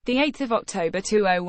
8th of October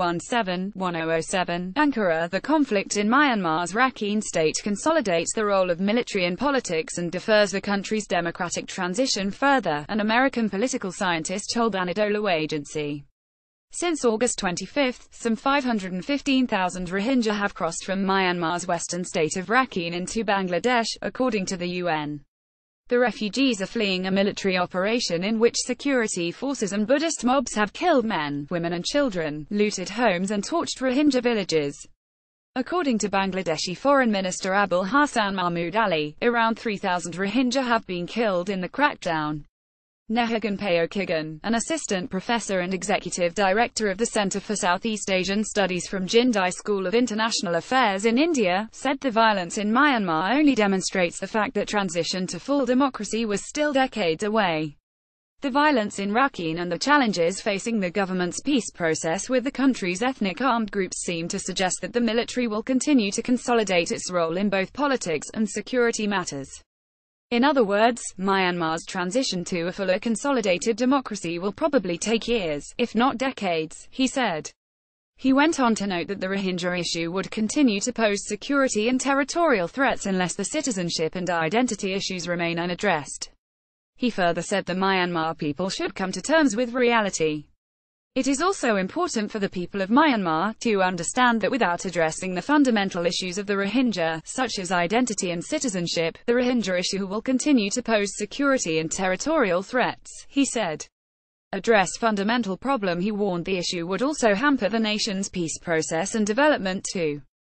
2017, Ankara. The conflict in Myanmar's Rakhine state consolidates the role of military in politics and defers the country's democratic transition further, an American political scientist told Anadolu Agency. Since August 25, some 515,000 Rohingya have crossed from Myanmar's western state of Rakhine into Bangladesh, according to the UN. The refugees are fleeing a military operation in which security forces and Buddhist mobs have killed men, women and children, looted homes and torched Rohingya villages. According to Bangladeshi Foreign Minister Abul Hassan Mahmood Ali, around 3,000 Rohingya have been killed in the crackdown. Nehagan Payokigan, an assistant professor and executive director of the Center for Southeast Asian Studies from Jindai School of International Affairs in India, said the violence in Myanmar only demonstrates the fact that transition to full democracy was still decades away. The violence in Rakhine and the challenges facing the government's peace process with the country's ethnic armed groups seem to suggest that the military will continue to consolidate its role in both politics and security matters. In other words, Myanmar's transition to a fuller consolidated democracy will probably take years, if not decades, he said. He went on to note that the Rohingya issue would continue to pose security and territorial threats unless the citizenship and identity issues remain unaddressed. He further said the Myanmar people should come to terms with reality. It is also important for the people of Myanmar to understand that without addressing the fundamental issues of the Rohingya, such as identity and citizenship, the Rohingya issue will continue to pose security and territorial threats, he said. Address fundamental problem. He warned the issue would also hamper the nation's peace process and development too.